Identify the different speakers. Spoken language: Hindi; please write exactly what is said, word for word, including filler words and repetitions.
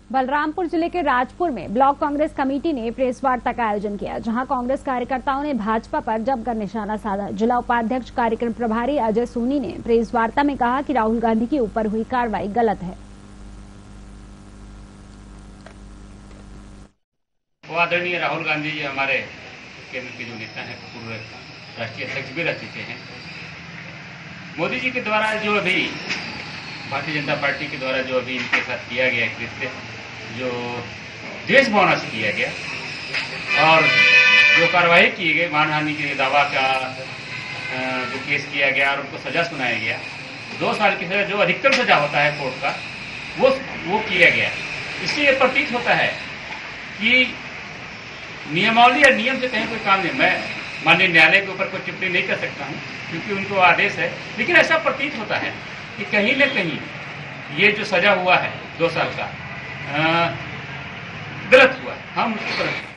Speaker 1: बलरामपुर जिले के राजपुर में ब्लॉक कांग्रेस कमेटी ने प्रेस वार्ता का आयोजन किया, जहां कांग्रेस कार्यकर्ताओं ने भाजपा पर जमकर निशाना साधा। जिला उपाध्यक्ष कार्यक्रम प्रभारी अजय सोनी ने प्रेस वार्ता में कहा कि राहुल गांधी के ऊपर हुई कार्रवाई गलत है।
Speaker 2: वो आदरणीय राहुल गांधी जी हमारे केंद्र के जो नेता हैं, पूर्व राष्ट्रीय अध्यक्ष भी रह चुके हैं। मोदी जी के द्वारा जो अभी भारतीय जनता पार्टी के द्वारा जो अभी इनके साथ किया गया कृत्य, जो देश भावना से किया गया और जो कार्रवाई की गई, मानहानि के दावा का जो केस किया गया और उनको सजा सुनाया गया, दो साल की सजा जो अधिकतम सजा होता है कोर्ट का, वो वो किया गया। इससे ये प्रतीत होता है कि नियमावली या नियम से कहीं कोई काम नहीं। मैं माननीय न्यायालय के ऊपर कोई टिप्पणी नहीं कर सकता हूँ क्योंकि उनको आदेश है, लेकिन ऐसा प्रतीत होता है कि कहीं न कहीं ये जो सजा हुआ है दो साल का, आ, गलत हुआ है। हम उसको